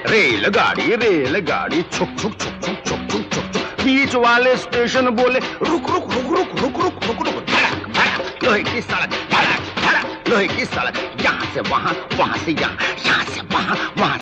रेलगाड़ी छुक छुक छुक छुक छुक छुक छुक छुक। बीच वाले स्टेशन बोले रुक रुक रुक रुक रुक रुक रुक रुक। धड़क धड़क लोहे की सड़क, धड़क धड़क लोहे की सड़क। यहाँ से वहाँ, वहाँ से यहाँ, यहाँ से वहाँ, वहाँ